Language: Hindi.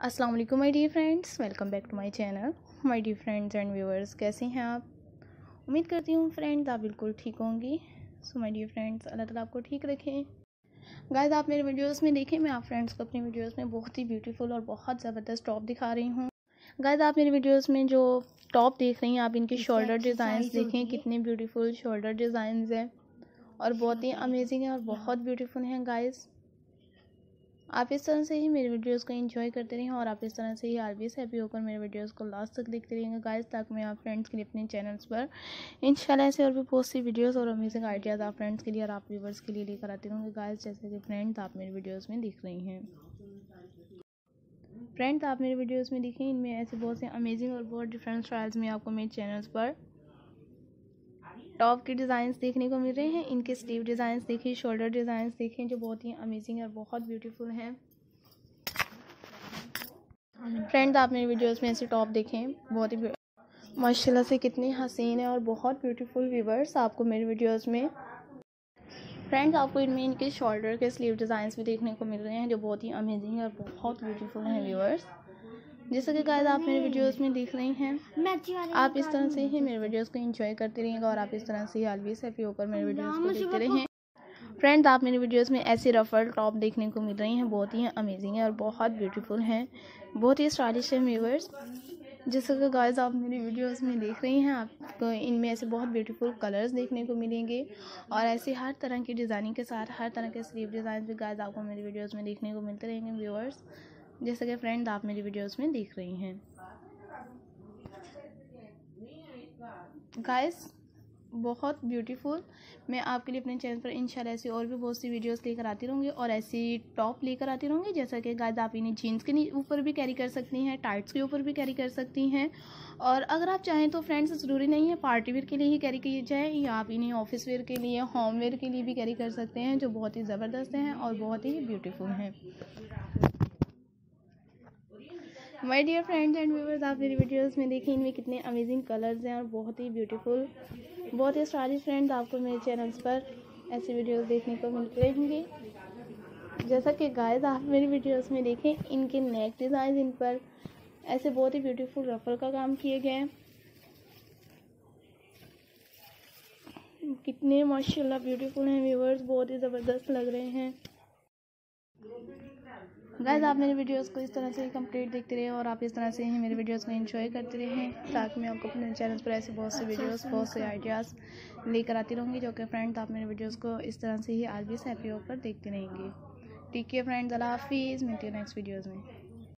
अस्सलाम वालेकुम my dear friends, welcome back to my channel. My dear friends and viewers, कैसे हैं आप? उम्मीद करती हूँ फ्रेंड्स आप बिल्कुल ठीक होंगी। सो माय डियर फ्रेंड्स, अल्लाह ताला आपको ठीक रखें। गाइस, आप मेरे वीडियोस में देखें, मैं आप फ्रेंड्स को अपनी वीडियोस में बहुत ही ब्यूटीफुल और बहुत ज़बरदस्त टॉप दिखा रही हूँ। गाइस, आप मेरे वीडियोस में जो टॉप देख रही हैं, आप इनके शोल्डर डिज़ाइंस देखें, कितने ब्यूटीफुल शोल्डर डिज़ाइंस हैं और बहुत ही अमेजिंग है और बहुत ब्यूटीफुल हैं। गाइस, आप इस तरह से ही मेरे वीडियोस को एंजॉय करते रहें और आप इस तरह से ही ऑलवेज हैप्पी होकर मेरे वीडियोस को लास्ट तक देखते रहेंगे गाइस, ताकि मैं आप फ्रेंड्स के लिए अपने चैनल्स पर इंशाल्लाह ऐसे और भी बहुत सी वीडियोस और अमेजिंग आइडियाज़ आप फ्रेंड्स के लिए और आप व्यूवर्स के लिए लेकर आती रहूँगी गाइस। जैसे कि फ्रेंड्स आप मेरे वीडियोज़ में दिख रही हैं, फ्रेंड्स आप मेरे वीडियोज़ में दिखें, इनमें ऐसे बहुत से अमेजिंग और बहुत डिफरेंट स्टाइल्स में आपको मेरे चैनल्स पर टॉप के डिज़ाइंस देखने को मिल रहे हैं। इनके स्लीव डिज़ाइंस देखिए, शोल्डर डिज़ाइंस देखें, जो बहुत ही अमेजिंग और बहुत ब्यूटीफुल हैं। फ्रेंड्स आप मेरे वीडियोस में ऐसे टॉप देखें, बहुत ही माशाल्लाह से कितने हसीन है और बहुत ब्यूटीफुल व्यूवर्स आपको मेरे वीडियोस में। फ्रेंड्स आपको इनमें इनके शोल्डर के स्लीव डिज़ाइंस भी देखने को मिल रहे हैं, जो बहुत ही अमेजिंग और बहुत ब्यूटीफुल हैं व्यूवर्स। जैसा कि गाइस आप मेरे वीडियोस में देख रही हैं, आप इस तरह से ही मेरे वीडियोस को एंजॉय करते रहिएगा और आप इस तरह से ही ऑलवेज हैप्पी होकर मेरे वीडियोस को देखते रहें। फ्रेंड्स आप मेरे वीडियोस में ऐसे रफल टॉप देखने को मिल रही हैं, बहुत ही अमेजिंग है और बहुत ब्यूटीफुल हैं, बहुत ही स्टाइलिश है व्यूवर्स। जैसे कि गाइस आप मेरी वीडियोस में देख रही हैं, आपको इनमें ऐसे बहुत ब्यूटीफुल कलर्स देखने को मिलेंगे और ऐसे हर तरह की डिज़ाइनिंग के साथ हर तरह के स्लीव डिज़ाइन भी गाइस आपको मेरी वीडियोस में देखने को मिलते रहेंगे व्यूवर्स। जैसे कि फ्रेंड्स आप मेरी वीडियोस में देख रही हैं गाइस, बहुत ब्यूटीफुल। मैं आपके लिए अपने चैनल पर इंशाल्लाह ऐसी और भी बहुत सी वीडियोस लेकर आती रहूँगी और ऐसी टॉप लेकर आती रहूँगी। जैसा कि गाइस आप इन्हें जीन्स के ऊपर भी कैरी कर सकती हैं, टाइट्स के ऊपर भी कैरी कर सकती हैं और अगर आप चाहें तो फ्रेंड्स ज़रूरी नहीं है पार्टी वेयर के लिए ही कैरी किए जाए, या आप इन्हें ऑफिस वेयर के लिए, होम वेयर के लिए भी कैरी कर सकते हैं, जो बहुत ही ज़बरदस्त हैं और बहुत ही ब्यूटीफुल हैं। My dear friends and viewers, आप मेरी वीडियोस में देखिए, इनमें कितने अमेजिंग कलर्स हैं और बहुत ही ब्यूटीफुल, बहुत ही स्टाइलिश। फ्रेंड्स आपको मेरे चैनल्स पर ऐसी वीडियोस देखने को मिलते रहेंगे। जैसा कि गाइस आप मेरी वीडियोस में देखें, इनके नेक डिज़ाइन, इन पर ऐसे बहुत ही ब्यूटीफुल रफल का काम किए गए हैं, कितने माशाल्लाह ब्यूटीफुल हैं व्यूअर्स, बहुत ही ज़बरदस्त लग रहे हैं। गाइस आप मेरे वीडियोस को इस तरह से ही कंप्लीट देखते रहे और आप इस तरह से ही मेरे वीडियोस को एंजॉय करते रहें, ताकि मैं आपको अपने चैनल पर ऐसे बहुत से वीडियोस, बहुत से आइडियाज़ लेकर आती रहूँगी, जो कि फ्रेंड्स आप मेरे वीडियोस को इस तरह से ही ऑलवेज हैप्पी होकर देखते रहेंगे। ठीक है फ्रेंड्स, अल्लाह हाफिज़, मिलती है नेक्स्ट वीडियोज़ में।